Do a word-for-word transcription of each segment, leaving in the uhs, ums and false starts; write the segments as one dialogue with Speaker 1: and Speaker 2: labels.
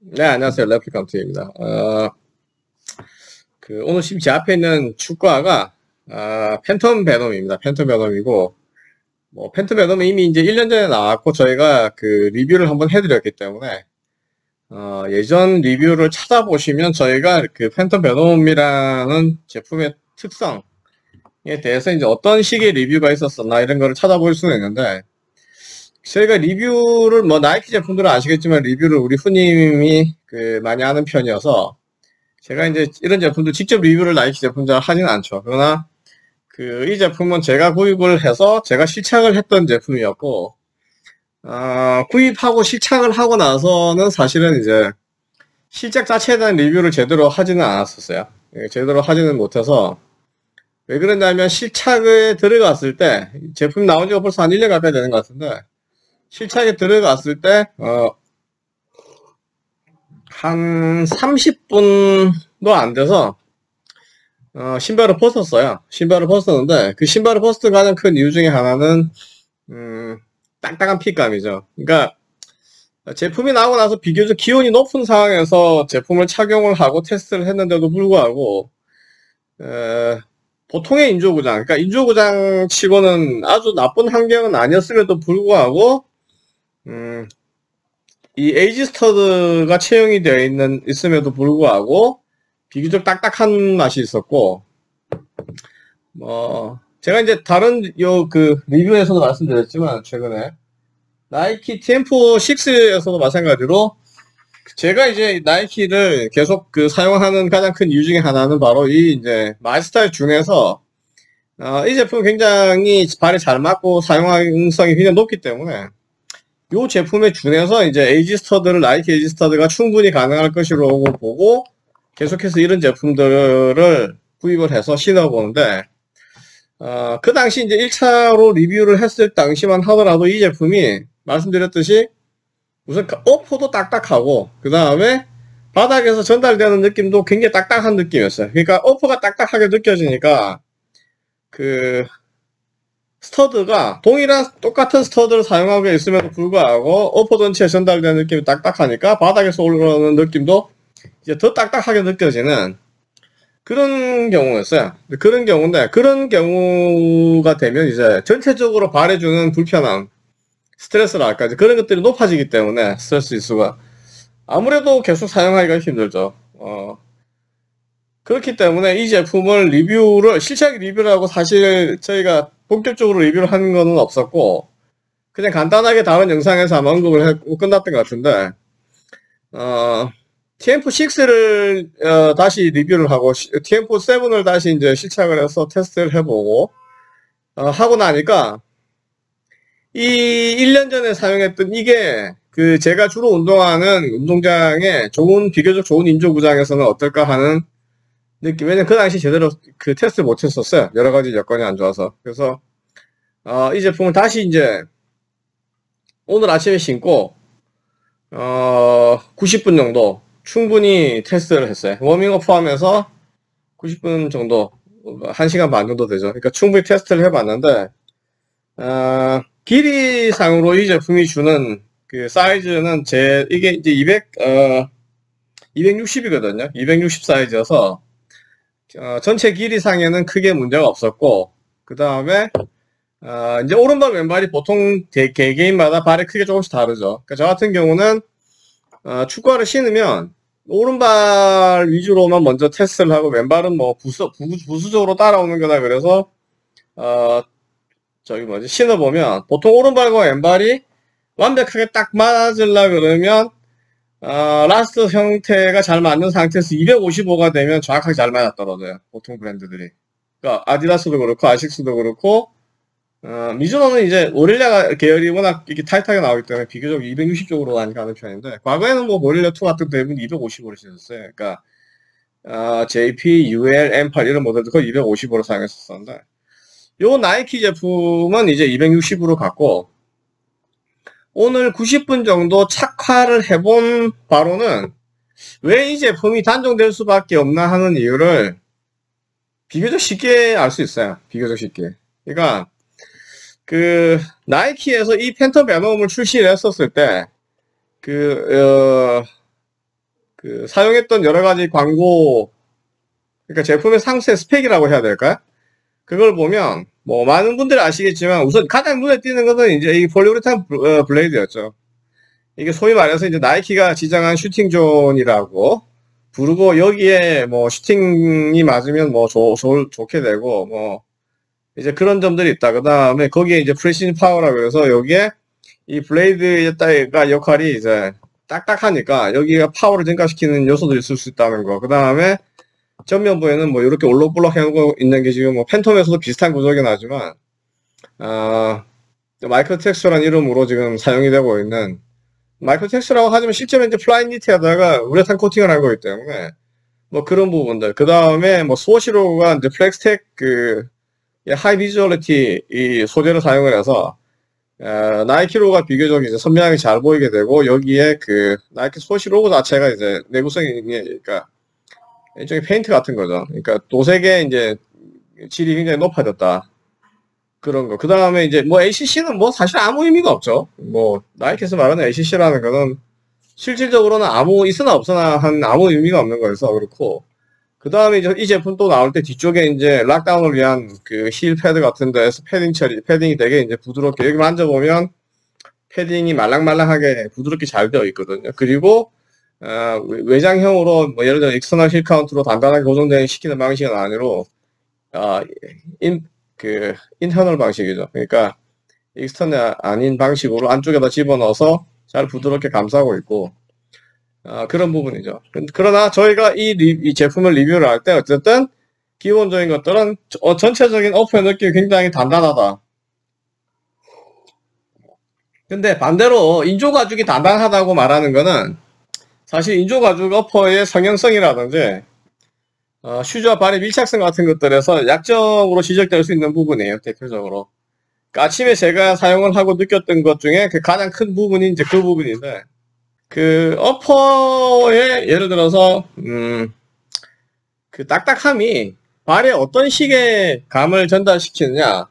Speaker 1: 네, 안녕하세요. 레플리칸트입니다. 어, 그, 오늘 지금 제 앞에 있는 축구화가, 아, 팬텀 베놈입니다. 팬텀 베놈이고, 뭐, 팬텀 베놈은 이미 이제 일 년 전에 나왔고, 저희가 그 리뷰를 한번 해드렸기 때문에, 어, 예전 리뷰를 찾아보시면 저희가 그 팬텀 베놈이라는 제품의 특성에 대해서 이제 어떤 식의 리뷰가 있었었나 이런 거를 찾아볼 수는 있는데, 저희가 리뷰를 뭐 나이키 제품들은 아시겠지만 리뷰를 우리 후님이 그 많이 하는 편이어서 제가 이제 이런 제품도 직접 리뷰를 나이키 제품 잘 하진 않죠. 그러나 그 이 제품은 제가 구입을 해서 제가 실착을 했던 제품이었고, 어, 구입하고 실착을 하고 나서는 사실은 이제 실착 자체에 대한 리뷰를 제대로 하지는 않았었어요. 예, 제대로 하지는 못해서 왜 그랬냐면 실착에 들어갔을 때 제품 나온 지가 벌써 한 일 년 가까이 되는 것 같은데 실착에 들어갔을 때 어, 한 삼십 분도 안 돼서 어, 신발을 벗었어요. 신발을 벗었는데 그 신발을 벗었던 가장 큰 이유 중에 하나는 음, 딱딱한 핏감이죠. 그러니까 제품이 나오고 나서 비교적 기온이 높은 상황에서 제품을 착용을 하고 테스트를 했는데도 불구하고 에, 보통의 인조구장, 그러니까 인조구장 치고는 아주 나쁜 환경은 아니었음에도 불구하고 음, 이 에이지 스터드가 채용이 되어 있는 있음에도 불구하고 비교적 딱딱한 맛이 있었고, 뭐 제가 이제 다른 요 그 리뷰에서도 말씀드렸지만 최근에 나이키 티엠포 식스에서도 마찬가지로 제가 이제 나이키를 계속 그 사용하는 가장 큰 이유 중에 하나는 바로 이 이제 마이스타일 중에서 어, 이 제품은 굉장히 발에 잘 맞고 사용성이 굉장히 높기 때문에 이 제품에 준해서 이제 에이지 스터드를 나이키 에이지 스터드가 충분히 가능할 것이라고 보고 계속해서 이런 제품들을 구입을 해서 신어보는데 어, 그 당시 이제 일 차로 리뷰를 했을 당시만 하더라도 이 제품이 말씀드렸듯이 우선 어퍼도 딱딱하고 그 다음에 바닥에서 전달되는 느낌도 굉장히 딱딱한 느낌이었어요. 그러니까 어퍼가 딱딱하게 느껴지니까 그 스터드가 동일한 똑같은 스터드를 사용하고 있음에도 불구하고 어퍼 전체에 전달되는 느낌이 딱딱하니까 바닥에서 올라오는 느낌도 이제 더 딱딱하게 느껴지는 그런 경우였어요. 그런 경우인데 그런 경우가 되면 이제 전체적으로 발해주는 불편함, 스트레스랄까 그런 것들이 높아지기 때문에 스트레스 지수가 아무래도 계속 사용하기가 힘들죠. 어, 그렇기 때문에 이 제품을 리뷰를 실착 리뷰를 하고 사실 저희가 본격적으로 리뷰를 하는 거는 없었고 그냥 간단하게 다른 영상에서 아마 언급을 했고 끝났던 것 같은데 어, 티엠포 식스를 어, 다시 리뷰를 하고 티엠포 세븐을 다시 이제 실착을 해서 테스트를 해보고 어, 하고 나니까 이 일 년 전에 사용했던 이게 그 제가 주로 운동하는 운동장에 좋은 비교적 좋은 인조구장에서는 어떨까 하는 느낌. 왜냐면 그 당시 제대로 그 테스트 못 했었어요. 여러 가지 여건이 안 좋아서. 그래서 어, 이 제품을 다시 이제 오늘 아침에 신고 어, 구십 분 정도 충분히 테스트를 했어요. 워밍업 포함해서 구십 분 정도, 한 시간 반 정도 되죠. 그러니까 충분히 테스트를 해봤는데 어, 길이상으로 이 제품이 주는 그 사이즈는 제 이게 이제 이백 어, 이백육십이거든요. 이백육십 사이즈여서 어, 전체 길이상에는 크게 문제가 없었고 그 다음에 어, 이제 오른발 왼발이 보통 개, 개개인마다 발이 크게 조금씩 다르죠. 그러니까 저 같은 경우는 어, 축구화를 신으면 오른발 위주로만 먼저 테스트를 하고 왼발은 뭐 부수, 부수적으로 따라오는 거다 그래서 어, 저기 뭐지 신어보면 보통 오른발과 왼발이 완벽하게 딱 맞으려 그러면 어, 라스트 형태가 잘 맞는 상태에서 이백오십오가 되면 정확하게 잘 맞아떨어져요. 보통 브랜드들이. 그러니까 아디다스도 그렇고 아식스도 그렇고 어, 미즈노는 이제 오릴라 계열이 워낙 이렇게 타이트하게 나오기 때문에 비교적 이백육십 쪽으로 많이 가는 편인데 과거에는 뭐 오릴라 투 같은 대부분 이백오십오로 신었어요. 그러니까 어, 제이피, 유엘, 엠팔 이런 모델도 거의 이백오십오로 사용했었는데 요 나이키 제품은 이제 이백육십으로 갔고 오늘 구십 분 정도 착화를 해본 바로는 왜 이 제품이 단종될 수밖에 없나 하는 이유를 비교적 쉽게 알 수 있어요. 비교적 쉽게. 그러니까 그 나이키에서 이 팬텀 베놈을 출시를 했었을 때 그 어, 그 사용했던 여러 가지 광고, 그러니까 제품의 상세 스펙이라고 해야 될까요? 그걸 보면 뭐 많은 분들이 아시겠지만 우선 가장 눈에 띄는 것은 이제 이 폴리우레탄 블레이드였죠. 이게 소위 말해서 이제 나이키가 지정한 슈팅존이라고 부르고, 여기에 뭐 슈팅이 맞으면 뭐 좋, 좋, 좋게 되고 뭐 이제 그런 점들이 있다. 그 다음에 거기에 이제 프레시즌 파워라고 해서 여기에 이 블레이드가 역할이 이제 딱딱하니까 여기가 파워를 증가시키는 요소도 있을 수 있다는 거. 그 다음에 전면부에는 뭐 이렇게 올록볼록 해놓고 있는 게 지금 뭐 팬텀에서도 비슷한 구조긴 하지만, 어, 마이크로 텍스처라는 이름으로 지금 사용이 되고 있는, 마이크로 텍스처라고 하지만 실제로 이제 플라이 니트에다가 우레탄 코팅을 한 거기 때문에 뭐 그런 부분들. 그 다음에 뭐 스워시로가 이제 플렉스텍 그 하이 비주얼리티 이 소재를 사용을 해서 어, 나이키 로고가 비교적 이제 선명하게 잘 보이게 되고, 여기에 그 나이키 스워시 로고 자체가 이제 내구성이, 그러니까 일종의 페인트 같은 거죠. 그러니까 도색의 이제 질이 굉장히 높아졌다. 그런 거. 그 다음에 이제 뭐 에이씨씨는 뭐 사실 아무 의미가 없죠. 뭐 나이키에서 말하는 에이씨씨라는 거는 실질적으로는 아무 있으나 없으나 한 아무 의미가 없는 거여서 그렇고, 그 다음에 이제 이 제품 또 나올 때 뒤쪽에 이제 락다운을 위한 그 힐 패드 같은 데서 패딩 처리, 패딩이 되게 이제 부드럽게, 여기 만져보면 패딩이 말랑말랑하게 부드럽게 잘 되어 있거든요. 그리고 어, 외장형으로 뭐 예를 들어 익스터널 힐 카운트로 단단하게 고정되는 시키는 방식은 아니로 어, 인, 그 인터널 방식이죠. 그러니까 익스터널 아닌 방식으로 안쪽에다 집어넣어서 잘 부드럽게 감싸고 있고, 어, 그런 부분이죠. 그러나 저희가 이, 리, 이 제품을 리뷰를 할 때 어쨌든 기본적인 것들은 어, 전체적인 어퍼의 느낌이 굉장히 단단하다. 근데 반대로 인조 가죽이 단단하다고 말하는 거는 사실 인조 가죽 어퍼의 성형성이라든지 어, 슈즈와 발의 밀착성 같은 것들에서 약점으로 지적될 수 있는 부분이에요. 대표적으로. 그러니까 아침에 제가 사용을 하고 느꼈던 것 중에 그 가장 큰 부분이 이제 그 부분인데, 그 어퍼의 예를 들어서 음, 그 딱딱함이 발에 어떤 식의 감을 전달시키느냐,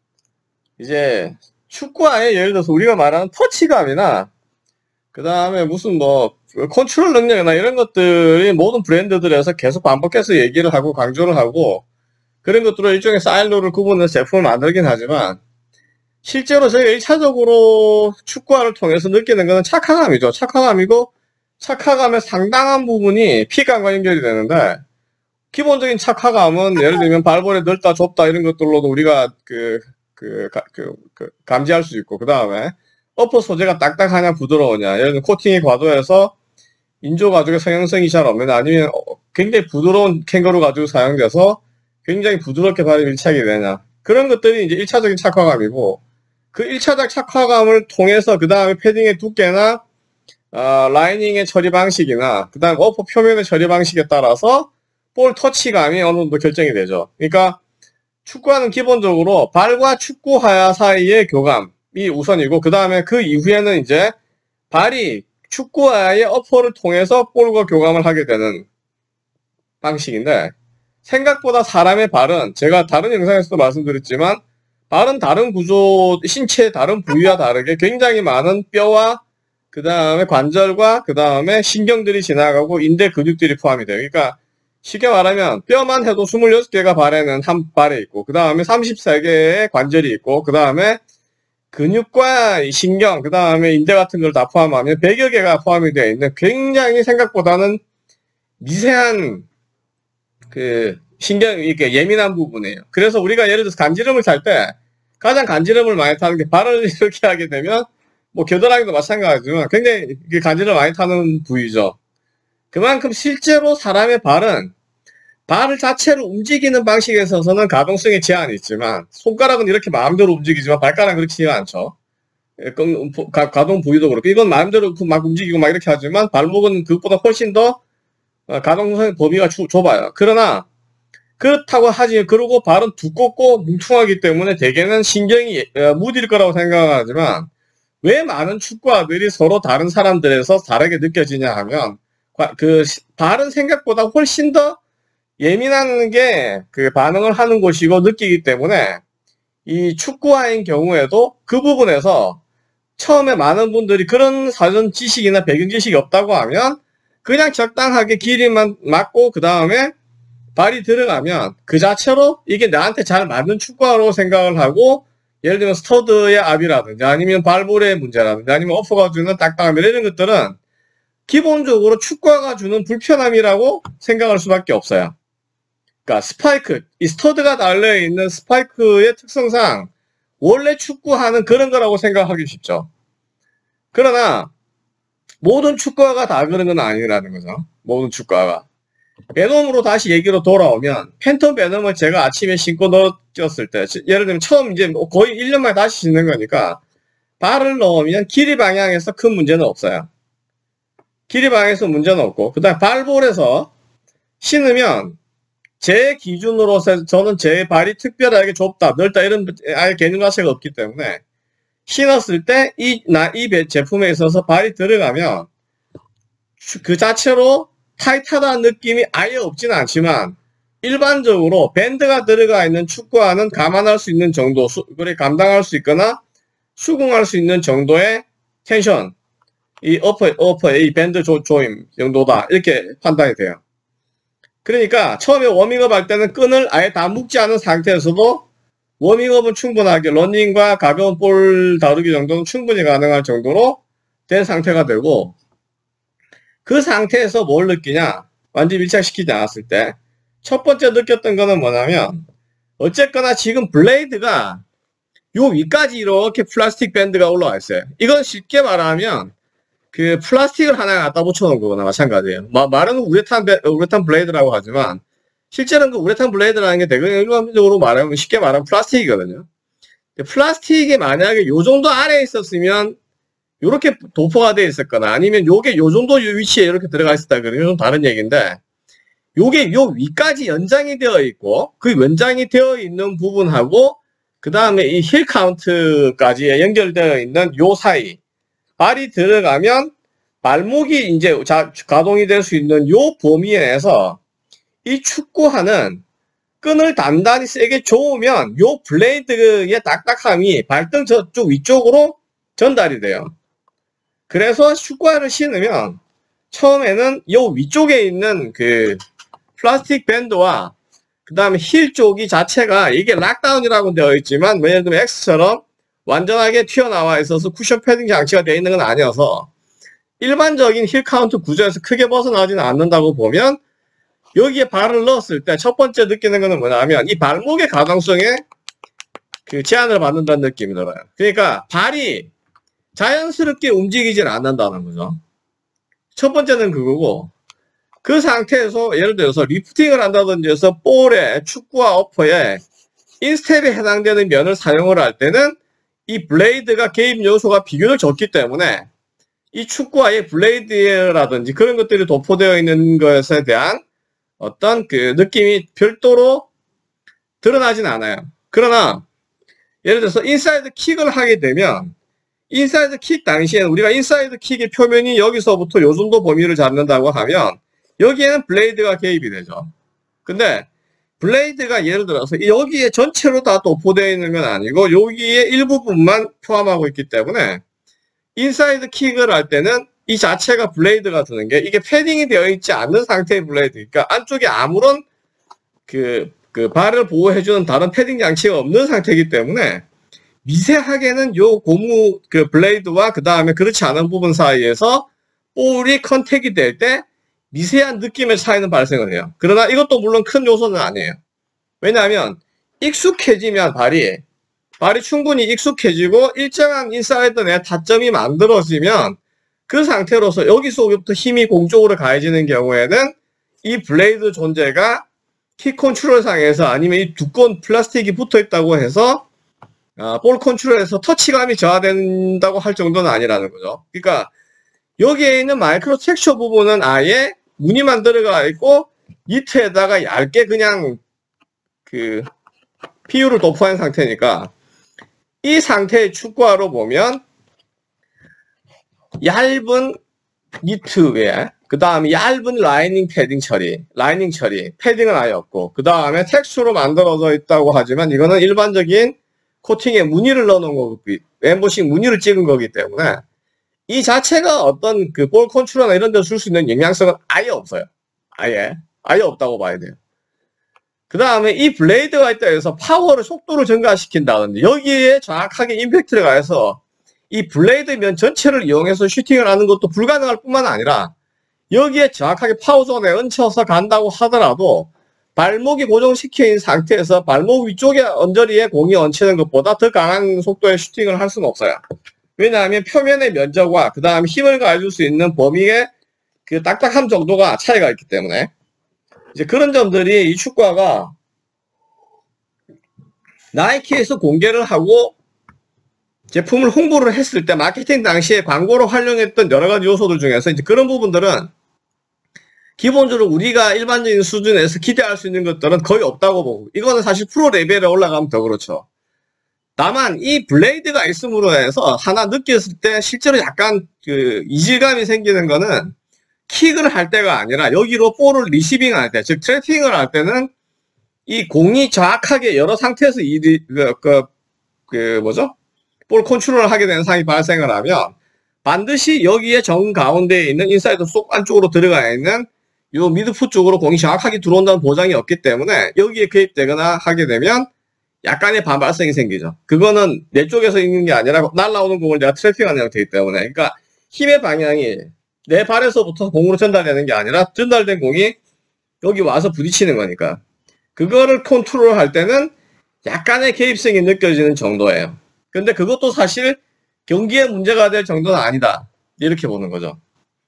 Speaker 1: 이제 축구화에 예를 들어서 우리가 말하는 터치감이나 그 다음에 무슨 뭐 컨트롤 능력이나 이런 것들이 모든 브랜드들에서 계속 반복해서 얘기를 하고 강조를 하고, 그런 것들로 일종의 사일로를 구분해서 제품을 만들긴 하지만 실제로 저희가 일 차적으로 축구화를 통해서 느끼는 것은 착화감이죠. 착화감이고, 착화감의 상당한 부분이 피감과 연결이 되는데, 기본적인 착화감은 예를 들면 발볼이 넓다 좁다 이런 것들로도 우리가 그, 그, 그, 그 감지할 수 있고, 그 다음에 어퍼 소재가 딱딱하냐 부드러우냐, 예를 들면 코팅이 과도해서 인조 가죽의 성형성이 잘 없는, 아니면 굉장히 부드러운 캥거루 가죽이 사용돼서 굉장히 부드럽게 발이 밀착이 되냐, 그런 것들이 이제 일 차적인 착화감이고, 그 일 차적 착화감을 통해서 그 다음에 패딩의 두께나 어, 라이닝의 처리 방식이나 그 다음 어퍼 표면의 처리 방식에 따라서 볼 터치감이 어느 정도 결정이 되죠. 그러니까 축구화는 기본적으로 발과 축구화 사이의 교감이 우선이고, 그 다음에 그 이후에는 이제 발이 축구화의 어퍼를 통해서 볼과 교감을 하게 되는 방식인데, 생각보다 사람의 발은 제가 다른 영상에서도 말씀드렸지만 발은 다른 구조, 신체의 다른 부위와 다르게 굉장히 많은 뼈와 그 다음에 관절과 그 다음에 신경들이 지나가고 인대 근육들이 포함이 돼요. 그러니까 쉽게 말하면 뼈만 해도 스물여섯 개가 발에는 한 발에 있고, 그 다음에 서른세 개의 관절이 있고, 그 다음에 근육과 신경, 그 다음에 인대 같은 걸 다 포함하면 백여 개가 포함이 되어 있는 굉장히 생각보다는 미세한 그 신경, 이렇게 예민한 부분이에요. 그래서 우리가 예를 들어서 간지럼을 탈 때 가장 간지럼을 많이 타는 게 발을 이렇게 하게 되면 뭐 겨드랑이도 마찬가지지만 굉장히 간지럼을 많이 타는 부위죠. 그만큼 실제로 사람의 발은 발 자체를 움직이는 방식에 있어서는 가동성에 제한이 있지만, 손가락은 이렇게 마음대로 움직이지만 발가락은 그렇지 않죠. 가동 부위도 그렇고, 이건 마음대로 막 움직이고 막 이렇게 하지만 발목은 그것보다 훨씬 더 가동성 범위가 좁아요. 그러나 그렇다고 하지, 그러고 발은 두껍고 뭉퉁하기 때문에 대개는 신경이 무딜 거라고 생각하지만, 왜 많은 축구화들이 서로 다른 사람들에서 다르게 느껴지냐 하면, 그 발은 생각보다 훨씬 더 예민한 게 그 반응을 하는 곳이고 느끼기 때문에, 이 축구화인 경우에도 그 부분에서 처음에 많은 분들이 그런 사전 지식이나 배경 지식이 없다고 하면 그냥 적당하게 길이만 맞고 그 다음에 발이 들어가면 그 자체로 이게 나한테 잘 맞는 축구화로 생각을 하고, 예를 들면 스터드의 압이라든지 아니면 발볼의 문제라든지 아니면 어퍼가 주는 딱딱함 이런 것들은 기본적으로 축구화가 주는 불편함이라고 생각할 수밖에 없어요. 그러니까 스파이크, 이 스터드가 달려있는 스파이크의 특성상 원래 축구화는 그런 거라고 생각하기 쉽죠. 그러나 모든 축구화가 다 그런 건 아니라는 거죠. 모든 축구화가. 베놈으로 다시 얘기로 돌아오면, 팬텀 베놈을 제가 아침에 신고 넣었을 때, 예를 들면 처음 이제 거의 일 년 만에 다시 신는 거니까 발을 넣으면 길이 방향에서 큰 문제는 없어요. 길이 방향에서 문제는 없고, 그 다음에 발볼에서 신으면 제 기준으로서 저는 제 발이 특별하게 좁다, 넓다 이런 아예 개념 자체가 없기 때문에 신었을 때 이, 나, 이 제품에 있어서 발이 들어가면 그 자체로 타이트하다는 느낌이 아예 없지는 않지만 일반적으로 밴드가 들어가 있는 축구화는 감안할 수 있는 정도, 수, 그래 감당할 수 있거나 수긍할 수 있는 정도의 텐션, 이 어퍼, 어퍼의 이 밴드 조, 조임 정도다 이렇게 판단이 돼요. 그러니까 처음에 워밍업 할 때는 끈을 아예 다 묶지 않은 상태에서도 워밍업은 충분하게 러닝과 가벼운 볼 다루기 정도는 충분히 가능할 정도로 된 상태가 되고, 그 상태에서 뭘 느끼냐, 완전히 밀착시키지 않았을 때 첫 번째 느꼈던 거는 뭐냐면, 어쨌거나 지금 블레이드가 요 위까지 이렇게 플라스틱 밴드가 올라와 있어요. 이건 쉽게 말하면 그 플라스틱을 하나 갖다 붙여놓은 거거나 마찬가지예요. 마, 말은 우레탄, 우레탄 블레이드라고 하지만 실제로는 그 우레탄 블레이드라는 게 되게 일반적으로 말하면 쉽게 말하면 플라스틱이거든요. 플라스틱이 만약에 요 정도 아래에 있었으면 요렇게 도포가 되어 있었거나 아니면 요게 요 정도 위치에 이렇게 들어가 있었다 그러면 좀 다른 얘기인데, 요게 요 위까지 연장이 되어 있고 그 연장이 되어 있는 부분하고 그 다음에 이 힐 카운트까지 연결되어 있는 요 사이 발이 들어가면 발목이 이제 자, 가동이 될 수 있는 요 범위 내에서 이 축구화는 끈을 단단히 세게 조으면 요 블레이드의 딱딱함이 발등 저쪽 위쪽으로 전달이 돼요. 그래서 축구화를 신으면 처음에는 요 위쪽에 있는 그 플라스틱 밴드와 그 다음에 힐 쪽이 자체가 이게 락다운이라고 되어 있지만 예를 들면 X처럼 완전하게 튀어나와 있어서 쿠션 패딩 장치가 되어 있는 건 아니어서 일반적인 힐 카운트 구조에서 크게 벗어나지는 않는다고 보면, 여기에 발을 넣었을 때 첫 번째 느끼는 거는 뭐냐면 이 발목의 가동성에 그 제한을 받는다는 느낌이 들어요. 그러니까 발이 자연스럽게 움직이질 않는다는 거죠. 첫 번째는 그거고, 그 상태에서 예를 들어서 리프팅을 한다든지 해서 볼에 축구와 어퍼에 인스텝에 해당되는 면을 사용을 할 때는 이 블레이드가 개입 요소가 비교적 적기 때문에 이 축구와의 블레이드라든지 그런 것들이 도포되어 있는 것에 대한 어떤 그 느낌이 별도로 드러나진 않아요. 그러나 예를 들어서 인사이드 킥을 하게 되면 인사이드 킥 당시에는 우리가 인사이드 킥의 표면이 여기서부터 요 정도 범위를 잡는다고 하면 여기에는 블레이드가 개입이 되죠. 근데 블레이드가 예를 들어서 여기에 전체로 다 도포되어 있는 건 아니고 여기에 일부분만 포함하고 있기 때문에 인사이드 킥을 할 때는 이 자체가 블레이드가 드는 게 이게 패딩이 되어 있지 않는 상태의 블레이드, 그러니까 안쪽에 아무런 그, 그 발을 보호해주는 다른 패딩 장치가 없는 상태이기 때문에 미세하게는 요 고무 그 블레이드와 그 다음에 그렇지 않은 부분 사이에서 볼이 컨택이 될 때 미세한 느낌의 차이는 발생을 해요. 그러나 이것도 물론 큰 요소는 아니에요. 왜냐하면 익숙해지면 발이 발이 충분히 익숙해지고 일정한 인사이드 내 타점이 만들어지면 그 상태로서 여기서부터 힘이 공쪽으로 가해지는 경우에는 이 블레이드 존재가 킥 컨트롤 상에서 아니면 이 두꺼운 플라스틱이 붙어 있다고 해서 아, 볼 컨트롤에서 터치감이 저하된다고 할 정도는 아니라는 거죠. 그러니까 여기에 있는 마이크로 텍스처 부분은 아예 무늬만 들어가 있고 니트에다가 얇게 그냥 그 피유를 도포한 상태니까 이 상태의 축구화로 보면 얇은 니트에 그 다음에 얇은 라이닝 패딩 처리, 라이닝 처리, 패딩은 아예 없고 그 다음에 텍스처로 만들어져 있다고 하지만 이거는 일반적인 코팅에 무늬를 넣어놓은 거고 엠보싱 무늬를 찍은 거기 때문에 이 자체가 어떤 그 볼 컨트롤이나 이런 데 줄 수 있는 영향성은 아예 없어요. 아예. 아예 없다고 봐야 돼요. 그 다음에 이 블레이드가 있다 해서 파워를, 속도를 증가시킨다든지 여기에 정확하게 임팩트를 가해서 이 블레이드 면 전체를 이용해서 슈팅을 하는 것도 불가능할 뿐만 아니라 여기에 정확하게 파워존에 얹혀서 간다고 하더라도 발목이 고정시켜 있는 상태에서 발목 위쪽에 언저리에 공이 얹히는 것보다 더 강한 속도의 슈팅을 할 수는 없어요. 왜냐하면 표면의 면적과 그 다음 힘을 가해줄 수 있는 범위의 그 딱딱함 정도가 차이가 있기 때문에 이제 그런 점들이 이 축구화가 나이키에서 공개를 하고 제품을 홍보를 했을 때 마케팅 당시에 광고로 활용했던 여러 가지 요소들 중에서 이제 그런 부분들은 기본적으로 우리가 일반적인 수준에서 기대할 수 있는 것들은 거의 없다고 보고, 이거는 사실 프로 레벨에 올라가면 더 그렇죠. 다만 이 블레이드가 있음으로 해서 하나 느꼈을 때 실제로 약간 그 이질감이 생기는 거는 킥을 할 때가 아니라 여기로 볼을 리시빙 할 때, 즉 트래핑을 할 때는 이 공이 정확하게 여러 상태에서 이, 그, 그, 그 뭐죠? 볼 컨트롤을 하게 되는 상황이 발생을 하면 반드시 여기에 정 가운데에 있는 인사이드 속 안쪽으로 들어가 있는 요 미드풋 쪽으로 공이 정확하게 들어온다는 보장이 없기 때문에 여기에 개입되거나 하게 되면 약간의 반발성이 생기죠. 그거는 내 쪽에서 있는 게 아니라 날라오는 공을 내가 트래핑하는 형태이기 때문에, 그러니까 힘의 방향이 내 발에서부터 공으로 전달되는 게 아니라 전달된 공이 여기 와서 부딪히는 거니까 그거를 컨트롤 할 때는 약간의 개입성이 느껴지는 정도예요. 근데 그것도 사실 경기에 문제가 될 정도는 아니다, 이렇게 보는 거죠.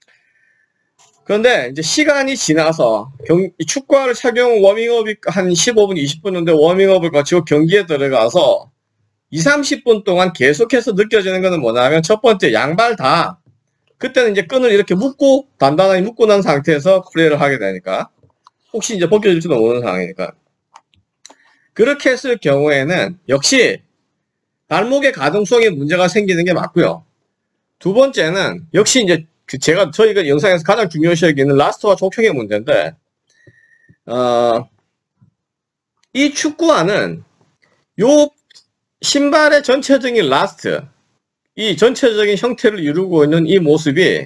Speaker 1: 그런데 이제 시간이 지나서 경, 축구화를 착용 워밍업이 한 십오 분, 이십 분 정도 워밍업을 거치고 경기에 들어가서 이삼십 분 동안 계속해서 느껴지는 거는 뭐냐면, 첫 번째, 양발 다 그때는 이제 끈을 이렇게 묶고 단단하게 묶고 난 상태에서 플레이를 하게 되니까 혹시 이제 벗겨질지도 모르는 상황이니까, 그렇게 했을 경우에는 역시 발목의 가동성에 문제가 생기는 게 맞고요. 두 번째는 역시 이제 그 제가 저희가 영상에서 가장 중요시 여기는 라스트와 족형의 문제인데, 어, 이 축구화는 요 신발의 전체적인 라스트, 이 전체적인 형태를 이루고 있는 이 모습이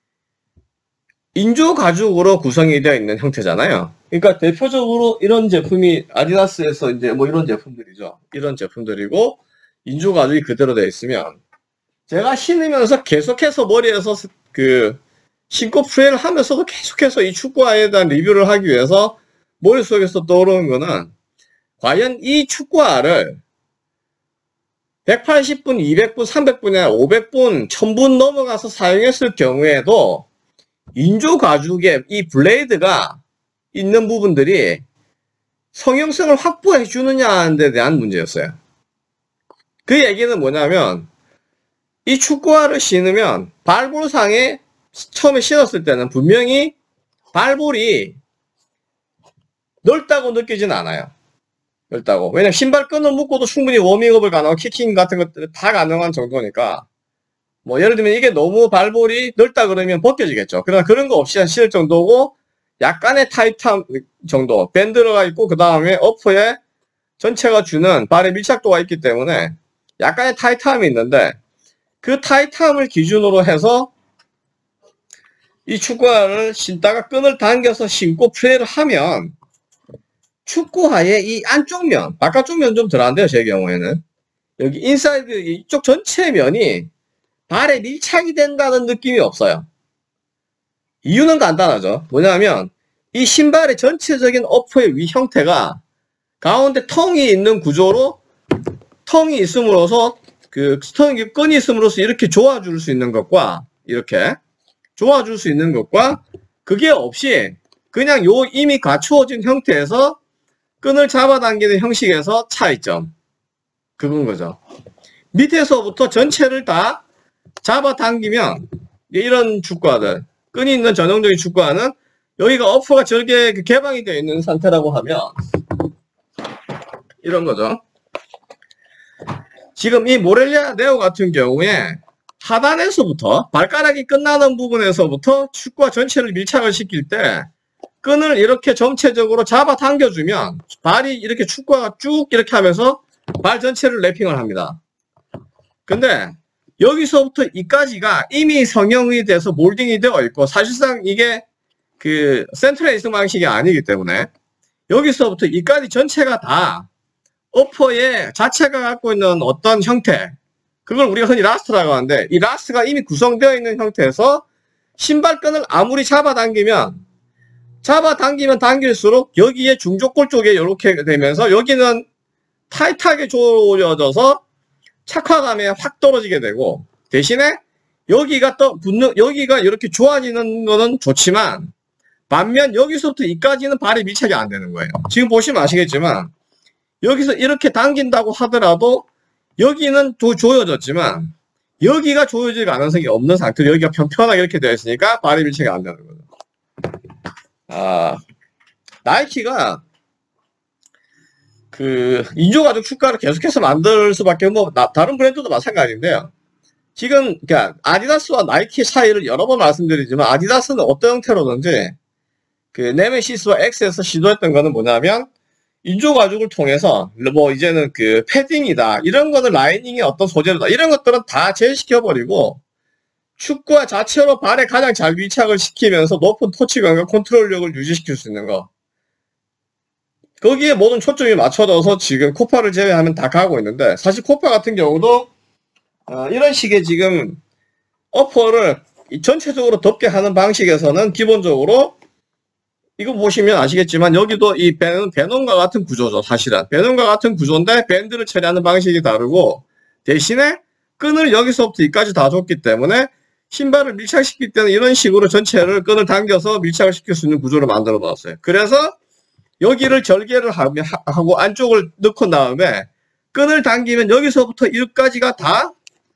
Speaker 1: 인조 가죽으로 구성이 되어 있는 형태잖아요. 그러니까 대표적으로 이런 제품이 아디다스에서 이제 뭐 이런 제품들이죠. 이런 제품들이고 인조 가죽이 그대로 되어 있으면 제가 신으면서 계속해서 머리에서 그 신고 플레이를 하면서도 계속해서 이 축구화에 대한 리뷰를 하기 위해서 머릿속에서 떠오르는 거는, 과연 이 축구화를 백팔십 분, 이백 분, 삼백 분이 아니라 오백 분, 천 분 넘어가서 사용했을 경우에도 인조 가죽의 이 블레이드가 있는 부분들이 성형성을 확보해 주느냐는 데 대한 문제였어요. 그 얘기는 뭐냐면, 이 축구화를 신으면 발볼상에 처음에 신었을 때는 분명히 발볼이 넓다고 느끼진 않아요. 넓다고. 왜냐면 신발 끈을 묶고도 충분히 워밍업을 가능하고 키킹 같은 것들 다 가능한 정도니까, 뭐 예를 들면 이게 너무 발볼이 넓다 그러면 벗겨지겠죠. 그러나 그런 거 없이 신을 정도고 약간의 타이트함 정도, 밴드가 있고 그 다음에 어퍼에 전체가 주는 발의 밀착도가 있기 때문에 약간의 타이트함이 있는데, 그 타이트함을 기준으로 해서 이 축구화를 신다가 끈을 당겨서 신고 플레이를 하면 축구화의 이 안쪽 면, 바깥쪽 면 좀 덜한데요, 제 경우에는. 여기 인사이드 이쪽 전체 면이 발에 밀착이 된다는 느낌이 없어요. 이유는 간단하죠. 뭐냐면 이 신발의 전체적인 어퍼의 위 형태가 가운데 텅이 있는 구조로, 텅이 있음으로써 그 스턴 끈이 있음으로써 이렇게 조아줄 수 있는 것과, 이렇게 조아줄 수 있는 것과 그게 없이 그냥 요 이미 갖추어진 형태에서 끈을 잡아당기는 형식에서 차이점, 그건 거죠. 밑에서부터 전체를 다 잡아당기면 이런 축구화들, 끈이 있는 전형적인 축구화는 여기가 어퍼가 저렇게 개방이 되어 있는 상태라고 하면 이런 거죠. 지금 이 모렐리아 네오 같은 경우에 하단에서부터 발가락이 끝나는 부분에서부터 축구화 전체를 밀착을 시킬 때 끈을 이렇게 전체적으로 잡아 당겨주면 발이 이렇게 축구화가 쭉 이렇게 하면서 발 전체를 랩핑을 합니다. 근데 여기서부터 이까지가 이미 성형이 돼서 몰딩이 되어 있고, 사실상 이게 그 센트레이스 방식이 아니기 때문에 여기서부터 이까지 전체가 다 어퍼의 자체가 갖고 있는 어떤 형태, 그걸 우리가 흔히 라스트라고 하는데, 이 라스트가 이미 구성되어 있는 형태에서 신발끈을 아무리 잡아당기면 잡아당기면 당길수록 여기에 중족골 쪽에 이렇게 되면서 여기는 타이트하게 조여져서 착화감이 확 떨어지게 되고, 대신에 여기가 또 붙는, 여기가 이렇게 좋아지는 거는 좋지만 반면 여기서부터 이까지는 발이 밀착이 안 되는 거예요. 지금 보시면 아시겠지만 여기서 이렇게 당긴다고 하더라도 여기는 또 조여졌지만 여기가 조여질 가능성이 없는 상태로 여기가 편편하게 이렇게 되어 있으니까 발이 밀착이 안 되는 거죠. 아, 나이키가 그 인조가죽 축가를 계속해서 만들 수밖에, 뭐 나, 다른 브랜드도 마찬가지인데요. 지금 그러니까 아디다스와 나이키 차이를 여러 번 말씀드리지만, 아디다스는 어떤 형태로든지 그 네메시스와 X에서 시도했던 거는 뭐냐면 인조가죽을 통해서 뭐 이제는 그 패딩이다, 이런 거는 라이닝의 어떤 소재로다, 이런 것들은 다 제외시켜버리고 축구화 자체로 발에 가장 잘 밀착을 시키면서 높은 터치감과 컨트롤력을 유지시킬 수 있는 거, 거기에 모든 초점이 맞춰져서 지금 코파를 제외하면 다 가고 있는데, 사실 코파 같은 경우도 어, 이런 식의 지금 어퍼를 전체적으로 덮게 하는 방식에서는 기본적으로 이거 보시면 아시겠지만 여기도 이 베논, 베논과 같은 구조죠. 사실은 베논과 같은 구조인데 밴드를 처리하는 방식이 다르고, 대신에 끈을 여기서부터 여기까지 다 줬기 때문에 신발을 밀착시킬 때는 이런 식으로 전체를 끈을 당겨서 밀착을 시킬 수 있는 구조를 만들어 놨어요. 그래서 여기를 절개를 하고 안쪽을 넣고 다음에 끈을 당기면 여기서부터 여기까지가 다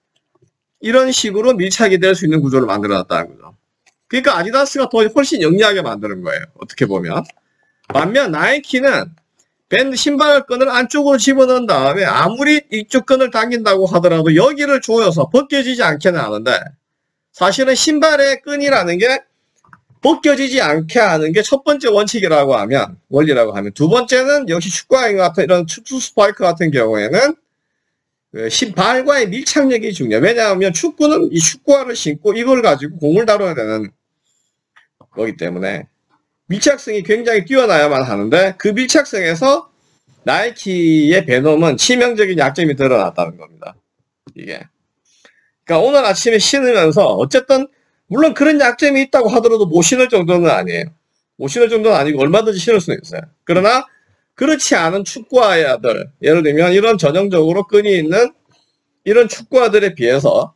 Speaker 1: 이런 식으로 밀착이 될 수 있는 구조를 만들어 놨다는 거죠. 그러니까 아디다스가 더 훨씬 영리하게 만드는 거예요, 어떻게 보면. 반면 나이키는 밴드 신발 끈을 안쪽으로 집어넣은 다음에 아무리 이쪽 끈을 당긴다고 하더라도 여기를 조여서 벗겨지지 않게는 하는데, 사실은 신발의 끈이라는 게 벗겨지지 않게 하는 게 첫 번째 원칙이라고 하면, 원리라고 하면, 두 번째는 역시 축구화 같은 이런 축구 스파이크 같은 경우에는 신발과의 밀착력이 중요해요. 왜냐하면 축구는 이 축구화를 신고 이걸 가지고 공을 다뤄야 되는 거기 때문에 밀착성이 굉장히 뛰어나야만 하는데, 그 밀착성에서 나이키의 베놈은 치명적인 약점이 드러났다는 겁니다. 이게. 그러니까 오늘 아침에 신으면서 어쨌든 물론 그런 약점이 있다고 하더라도 못 신을 정도는 아니에요. 못 신을 정도는 아니고 얼마든지 신을 수는 있어요. 그러나 그렇지 않은 축구화들, 예를 들면 이런 전형적으로 끈이 있는 이런 축구화들에 비해서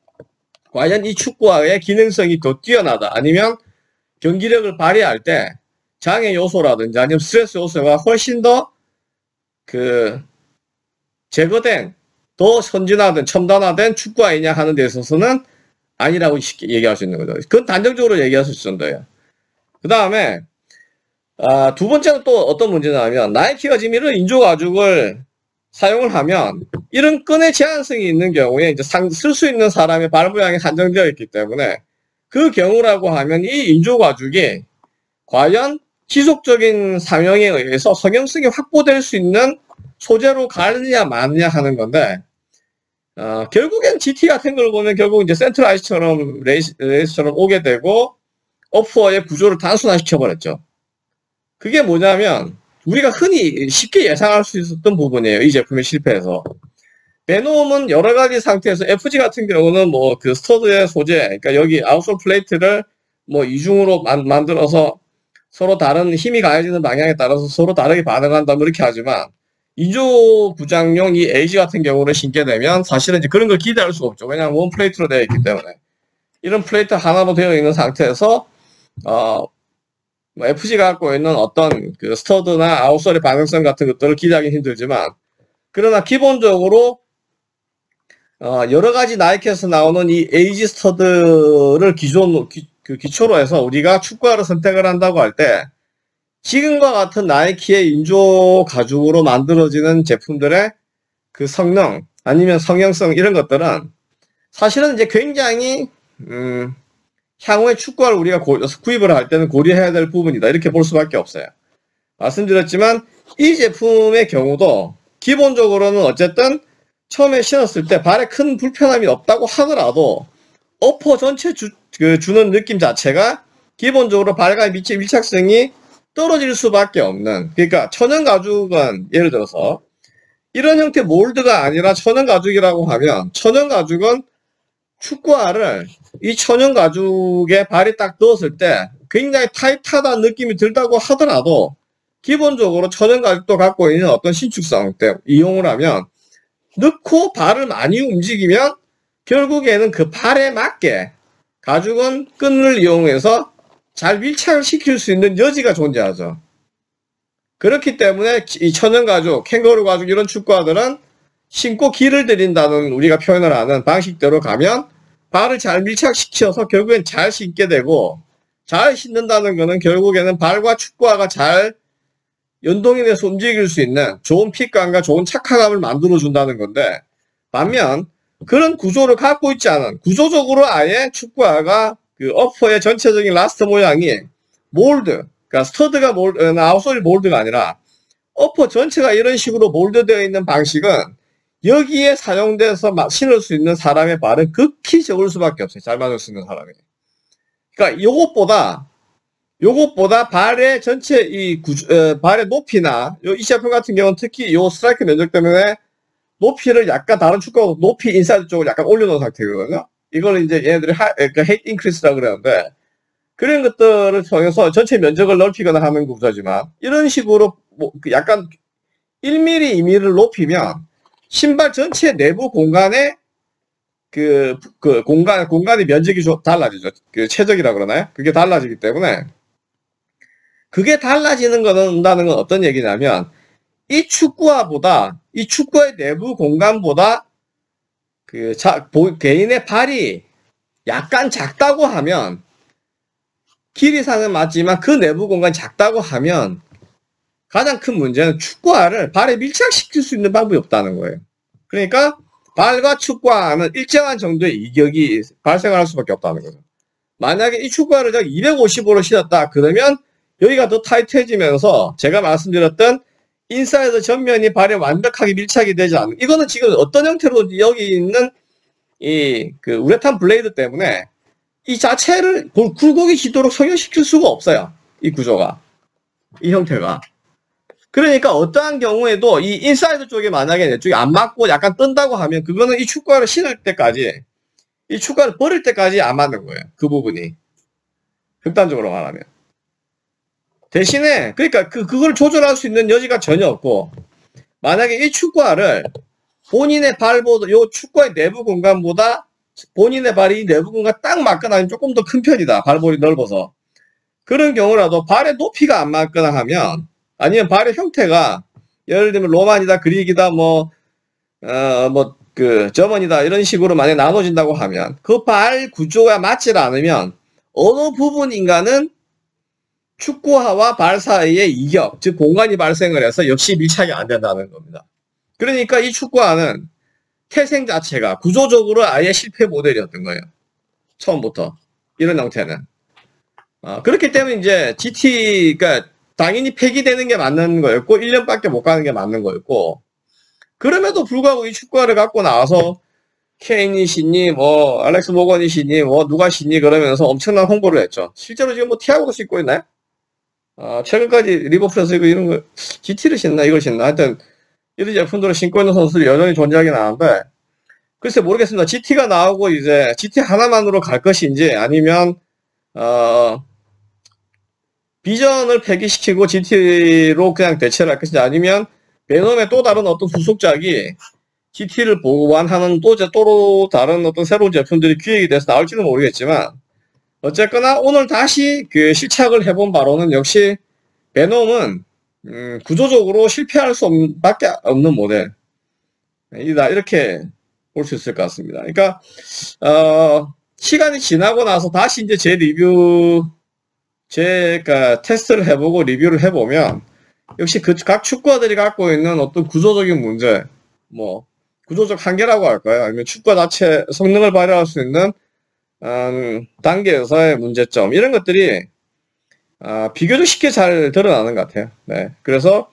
Speaker 1: 과연 이 축구화의 기능성이 더 뛰어나다, 아니면 경기력을 발휘할 때 장애 요소라든지 아니면 스트레스 요소가 훨씬 더 그 제거된, 더 선진화된, 첨단화된 축구화이냐 하는 데 있어서는 아니라고 쉽게 얘기할 수 있는 거죠. 그건 단정적으로 얘기할 수 있을 정도예요. 그 다음에 아, 두 번째는 또 어떤 문제냐면, 나이키가 지금 이런 인조가죽을 사용을 하면 이런 끈의 제한성이 있는 경우에 이제 쓸 수 있는 사람의 발 모양이 한정되어 있기 때문에, 그 경우라고 하면 이 인조가죽이 과연 지속적인 사용에 의해서 성형성이 확보될 수 있는 소재로 가느냐 마느냐 하는 건데, 어, 결국엔 지티 같은 걸 보면 결국 이제 센트라이스처럼 레이스, 레이스처럼 오게 되고 어퍼의 구조를 단순화시켜버렸죠. 그게 뭐냐면 우리가 흔히 쉽게 예상할 수 있었던 부분이에요, 이 제품의 실패에서. 베놈은 여러 가지 상태에서, 에프지 같은 경우는 뭐 그 스터드의 소재, 그러니까 여기 아웃솔 플레이트를 뭐 이중으로 만, 만들어서 서로 다른 힘이 가해지는 방향에 따라서 서로 다르게 반응한다, 뭐 이렇게 하지만, 인조 부장용 이 에이지 같은 경우를 신게 되면 사실은 이제 그런 걸 기대할 수가 없죠. 왜냐하면 원 플레이트로 되어 있기 때문에. 이런 플레이트 하나로 되어 있는 상태에서 어 뭐 에프지가 갖고 있는 어떤 그 스터드나 아웃솔의 반응성 같은 것들을 기대하기 힘들지만, 그러나 기본적으로 어 여러 가지 나이키에서 나오는 이 에이지 스터드를 기존 기, 그 기초로 해서 우리가 축구화를 선택을 한다고 할 때, 지금과 같은 나이키의 인조 가죽으로 만들어지는 제품들의 그 성능 아니면 성형성, 이런 것들은 사실은 이제 굉장히 음 향후에 축구화를 우리가 고, 구입을 할 때는 고려해야 될 부분이다, 이렇게 볼 수밖에 없어요. 말씀드렸지만 이 제품의 경우도 기본적으로는 어쨌든 처음에 신었을 때 발에 큰 불편함이 없다고 하더라도 어퍼 전체 주, 그 주는 느낌 자체가 기본적으로 발과 밑의 밀착성이 떨어질 수밖에 없는, 그러니까 천연 가죽은 예를 들어서 이런 형태 몰드가 아니라 천연 가죽이라고 하면, 천연 가죽은 축구화를 이 천연 가죽에 발이 딱 넣었을 때 굉장히 타이트하다는 느낌이 들다고 하더라도 기본적으로 천연 가죽도 갖고 있는 어떤 신축성 때문에 이용을 하면, 넣고 발을 많이 움직이면 결국에는 그 발에 맞게 가죽은 끈을 이용해서 잘 밀착을 시킬 수 있는 여지가 존재하죠. 그렇기 때문에 이 천연 가죽, 캥거루 가죽 이런 축구화들은 신고 길을 들인다는 우리가 표현을 하는 방식대로 가면 발을 잘 밀착시켜서 결국엔 잘 신게 되고, 잘 신는다는 거는 결국에는 발과 축구화가 잘 연동이 돼서 움직일 수 있는 좋은 핏감과 좋은 착화감을 만들어준다는 건데, 반면 그런 구조를 갖고 있지 않은, 구조적으로 아예 축구화가 그 어퍼의 전체적인 라스트 모양이 몰드, 그러니까 스터드가 몰드, 아웃솔이 몰드가 아니라 어퍼 전체가 이런 식으로 몰드되어 있는 방식은 여기에 사용돼서 신을 수 있는 사람의 발은 극히 적을 수밖에 없어요. 잘 맞을 수 있는 사람이. 그러니까 요것보다 요것보다 발의 전체 이 구조, 어, 발의 높이나 요 이 제품 같은 경우는 특히 요 스트라이크 면적 때문에 높이를 약간 다른 축구하고 높이 인사이드 쪽을 약간 올려놓은 상태거든요. 이걸 이제 얘네들이 하, 그러니까 헤이트 인크리스라고 그러는데, 그런 것들을 통해서 전체 면적을 넓히거나 하는 구조지만, 이런 식으로 뭐 약간 일 밀리미터, 이 밀리미터를 높이면 신발 전체 내부 공간의 그, 그 공간, 공간의 면적이 좀 달라지죠. 그 최적이라고 그러나요? 그게 달라지기 때문에, 그게 달라지는 거는, 다는 건 어떤 얘기냐면, 이 축구화보다, 이 축구화의 내부 공간보다 그 자, 보, 개인의 발이 약간 작다고 하면, 길이상은 맞지만 그 내부 공간이 작다고 하면 가장 큰 문제는 축구화를 발에 밀착시킬 수 있는 방법이 없다는 거예요. 그러니까 발과 축구화는 일정한 정도의 이격이 발생할 수밖에 없다는 거죠. 만약에 이 축구화를 이백오십으로 신었다 그러면 여기가 더 타이트해지면서 제가 말씀드렸던 인사이드 전면이 발에 완벽하게 밀착이 되지 않는, 이거는 지금 어떤 형태로 여기 있는 이 그 우레탄 블레이드 때문에 이 자체를 굴곡이 지도록 성형시킬 수가 없어요. 이 구조가, 이 형태가. 그러니까 어떠한 경우에도 이 인사이드 쪽에 만약에 내 쪽이 안 맞고 약간 뜬다고 하면 그거는 이 축구화를 신을 때까지, 이 축구화를 버릴 때까지 안 맞는 거예요. 그 부분이. 극단적으로 말하면. 대신에 그러니까 그 그걸 조절할 수 있는 여지가 전혀 없고, 만약에 이 축구화를 본인의 발보다, 요 축구화의 내부 공간보다 본인의 발이 내부 공간 딱 맞거나 아니면 조금 더 큰 편이다, 발볼이 넓어서, 그런 경우라도 발의 높이가 안 맞거나 하면, 아니면 발의 형태가 예를 들면 로만이다, 그릭이다, 뭐 어 뭐 그 저먼이다 이런 식으로 만약 나눠진다고 하면 그 발 구조가 맞지 않으면 어느 부분인가는 축구화와 발 사이에 이격, 즉 공간이 발생을 해서 역시 밀착이 안 된다는 겁니다. 그러니까 이 축구화는 태생 자체가 구조적으로 아예 실패 모델이었던 거예요. 처음부터 이런 형태는. 어, 그렇기 때문에 이제 지티가 당연히 폐기되는 게 맞는 거였고 일 년밖에 못 가는 게 맞는 거였고, 그럼에도 불구하고 이 축구화를 갖고 나와서 케인이 신니, 뭐 알렉스 모건이 신니, 뭐 누가 신니 그러면서 엄청난 홍보를 했죠. 실제로 지금 뭐 티아고도 신고 있나요? 어, 최근까지 리버풀에서 쓰고 이런 거 지티를 신나 이걸 신나 하여튼 이런 제품들을 신고 있는 선수들이 여전히 존재하긴 하는데, 글쎄 모르겠습니다. 지티가 나오고 이제 지티 하나만으로 갈 것인지 아니면 어 비전을 폐기시키고 지티로 그냥 대체를 할 것인지, 아니면 베놈의 또 다른 어떤 후속작이 지티를 보완하는 또, 또 다른 어떤 새로운 제품들이 기획이 돼서 나올지는 모르겠지만, 어쨌거나 오늘 다시 그 실착을 해본 바로는 역시 베놈은 음, 구조적으로 실패할 수 없는, 밖에 없는 모델이다, 이렇게 볼 수 있을 것 같습니다. 그러니까 어, 시간이 지나고 나서 다시 이제 제 리뷰, 제가 테스트를 해보고 리뷰를 해보면 역시 그 각 축구화들이 갖고 있는 어떤 구조적인 문제, 뭐 구조적 한계라고 할까요? 아니면 축구화 자체 성능을 발휘할 수 있는 음, 단계에서의 문제점, 이런 것들이 아, 비교적 쉽게 잘 드러나는 것 같아요. 네, 그래서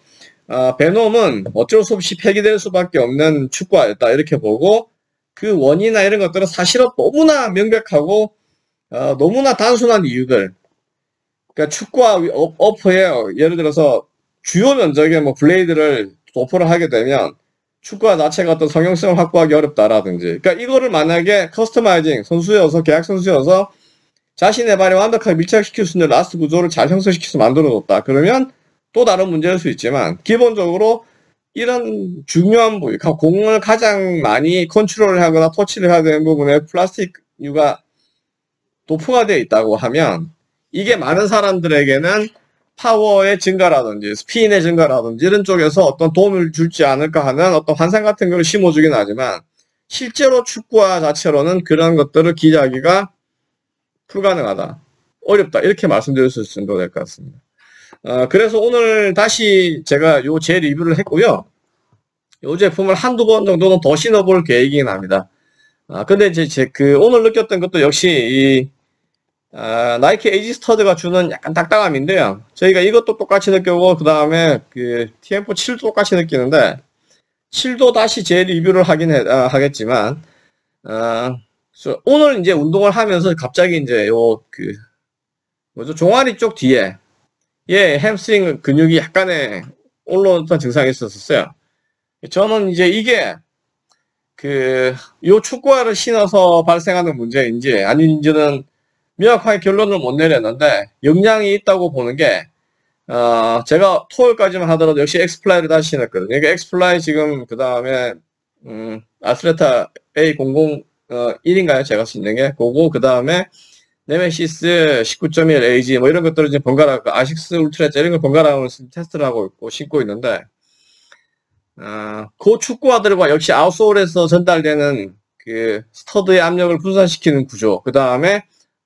Speaker 1: 아, 베놈은 어쩔 수 없이 폐기될 수밖에 없는 축구화였다 이렇게 보고 그 원인이나 이런 것들은 사실은 너무나 명백하고 어, 너무나 단순한 이유들. 그러니까 축구화 어퍼에 예를 들어서 주요 면적의 뭐 블레이드를 도포를 하게 되면 축구화 자체가 어떤 성형성을 확보하기 어렵다라든지. 그러니까 이거를 만약에 커스터마이징 선수여서 계약 선수여서 자신의 발에 완벽하게 밀착시킬 수 있는 라스트 구조를 잘 형성시켜서 만들어뒀다. 그러면 또 다른 문제일 수 있지만 기본적으로 이런 중요한 부위, 공을 가장 많이 컨트롤을 하거나 터치를 해야 되는 부분에 플라스틱류가 도포가 되어 있다고 하면 이게 많은 사람들에게는 파워의 증가라든지 스피인의 증가라든지 이런 쪽에서 어떤 도움을 줄지 않을까 하는 어떤 환상 같은 걸 심어주긴 하지만 실제로 축구화 자체로는 그런 것들을 기대하기가 불가능하다. 어렵다. 이렇게 말씀드릴 수 있을 정도 될 것 같습니다. 어, 그래서 오늘 다시 제가 요 제 리뷰를 했고요. 요 제품을 한두 번 정도는 더 신어볼 계획이긴 합니다. 아, 근데 이제 제 그 오늘 느꼈던 것도 역시 이 아, 나이키 에이지 스터드가 주는 약간 딱딱함인데요. 저희가 이것도 똑같이 느끼고 그 다음에 그 티엠포 칠도 똑같이 느끼는데 칠도 다시 제 리뷰를 하긴 해, 아, 하겠지만 아, 오늘 이제 운동을 하면서 갑자기 이제 요 그 뭐죠 종아리 쪽 뒤에 예 햄스트링 근육이 약간의 올라오는 증상이 있었어요. 저는 이제 이게 그 요 축구화를 신어서 발생하는 문제인지 아닌지는 명확하게 결론을 못 내렸는데 영향이 있다고 보는 게 어, 제가 토요일까지만 하더라도 역시 엑스플라이를 다시 신었거든요. 그러니까 엑스플라이 지금 그 다음에 음, 아슬레타 에이 공공일인가요? 제가 신는 게 그거 그 다음에 네메시스 십구 점 일 에이지 뭐 이런 것들을 지금 번갈아 아식스 울트라 이런 걸 번갈아 테스트를 하고 있고 신고 있는데 어, 그 축구화들과 역시 아웃솔에서 전달되는 그 스터드의 압력을 분산시키는 구조 그 다음에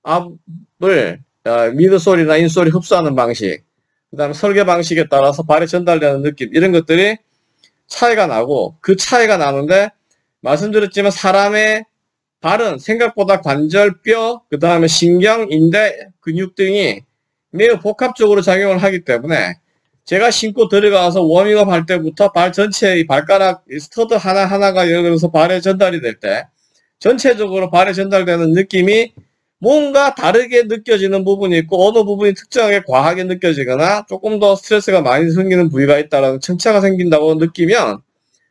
Speaker 1: 압을 어, 미드솔이나 인솔이 흡수하는 방식 그 다음에 설계 방식에 따라서 발에 전달되는 느낌 이런 것들이 차이가 나고 그 차이가 나는데 말씀드렸지만 사람의 발은 생각보다 관절, 뼈, 그 다음에 신경, 인대, 근육 등이 매우 복합적으로 작용을 하기 때문에 제가 신고 들어가서 워밍업 할 때부터 발 전체의 발가락 스터드 하나하나가 예를 들어서 발에 전달이 될 때 전체적으로 발에 전달되는 느낌이 뭔가 다르게 느껴지는 부분이 있고 어느 부분이 특정하게 과하게 느껴지거나 조금 더 스트레스가 많이 생기는 부위가 있다라는 청차가 생긴다고 느끼면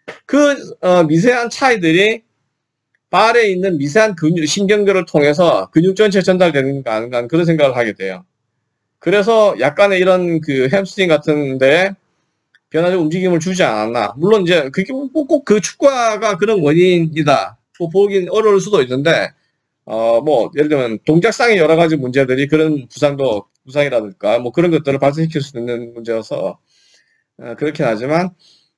Speaker 1: 그 어, 미세한 차이들이 발에 있는 미세한 근육, 신경들을 통해서 근육 전체에 전달되는 거 아닌가 그런 생각을 하게 돼요. 그래서 약간의 이런 그 햄스트링 같은데 변화적 움직임을 주지 않았나. 물론 이제 그게 꼭 그 축구화가 그런 원인이다. 뭐 보긴 어려울 수도 있는데 어, 뭐, 예를 들면, 동작상의 여러 가지 문제들이 그런 부상도, 부상이라든가, 뭐 그런 것들을 발생시킬 수 있는 문제여서, 어, 그렇긴 하지만,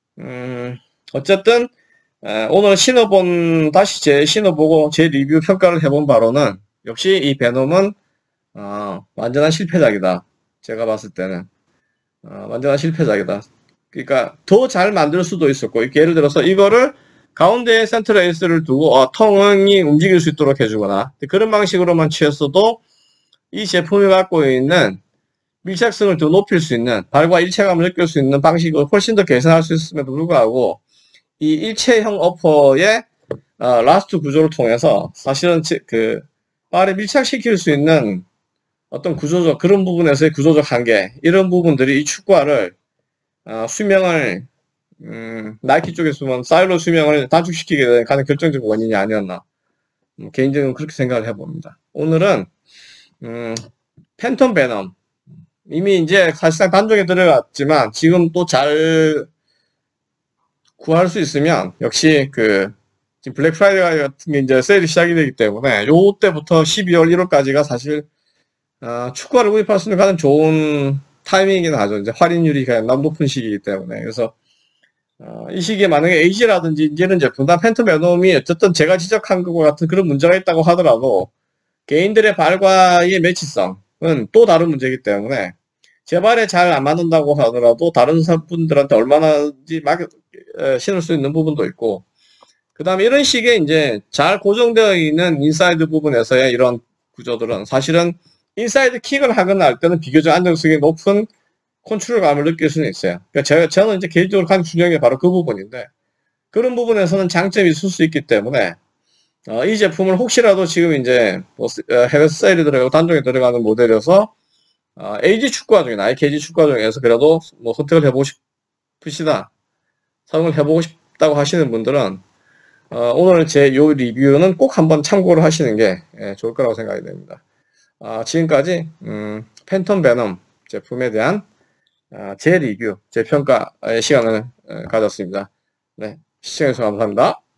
Speaker 1: 음, 어쨌든, 에, 오늘 신어본, 다시 제 신어보고 제 리뷰 평가를 해본 바로는, 역시 이 베놈은, 어, 완전한 실패작이다. 제가 봤을 때는. 어, 완전한 실패작이다. 그러니까, 더 잘 만들 수도 있었고, 이렇게 예를 들어서 이거를, 가운데에 센터 레이스를 두고 어, 텅이 움직일 수 있도록 해주거나 그런 방식으로만 취했어도 이 제품이 갖고 있는 밀착성을 더 높일 수 있는 발과 일체감을 느낄 수 있는 방식을 훨씬 더 개선할 수 있음에도 불구하고 이 일체형 어퍼의 어, 라스트 구조를 통해서 사실은 그 발에 밀착시킬 수 있는 어떤 구조적 그런 부분에서의 구조적 한계 이런 부분들이 이 축구화를 어, 수명을 음, 나이키 쪽에서 보면 사일로 수명을 단축시키게 된 가장 결정적 원인이 아니었나. 음, 개인적으로 그렇게 생각을 해봅니다. 오늘은, 음, 팬텀 베넘. 이미 이제 사실상 단종에 들어갔지만 지금 또 잘 구할 수 있으면 역시 그, 지금 블랙 프라이데이 같은 게 이제 세일이 시작이 되기 때문에 요 때부터 십이월, 일월까지가 사실, 어, 축구화를 구입할 수 있는 가장 좋은 타이밍이긴 하죠. 이제 할인율이 가장 높은 시기이기 때문에. 그래서 어, 이 시기에 만약에 에이지라든지 이런 제품, 다 팬텀 베놈이 어쨌든 제가 지적한 것과 같은 그런 문제가 있다고 하더라도 개인들의 발과의 매치성은 또 다른 문제이기 때문에 제 발에 잘 안 맞는다고 하더라도 다른 분들한테 얼마나지 막 에, 신을 수 있는 부분도 있고 그 다음에 이런 식의 이제 잘 고정되어 있는 인사이드 부분에서의 이런 구조들은 사실은 인사이드 킥을 하거나 할 때는 비교적 안정성이 높은 컨트롤감을 느낄 수는 있어요. 그러니까 제가, 저는 이제 개인적으로 가장 중요한 게 바로 그 부분인데, 그런 부분에서는 장점이 있을 수 있기 때문에, 어, 이 제품을 혹시라도 지금 이제 뭐 해외 세일이 들어가고 단종에 들어가는 모델이어서 어, 에이지 축구화 중에 나이키 에이지 축구화 중에서 그래도 뭐 선택을 해보고 싶으시다, 사용을 해보고 싶다고 하시는 분들은 어, 오늘 제 요 리뷰는 꼭 한번 참고를 하시는 게 예, 좋을 거라고 생각이 됩니다. 어, 지금까지 음, 팬텀 베놈 제품에 대한 어, 제 리뷰, 제 평가의 시간을 어, 가졌습니다. 네, 시청해주셔서 감사합니다.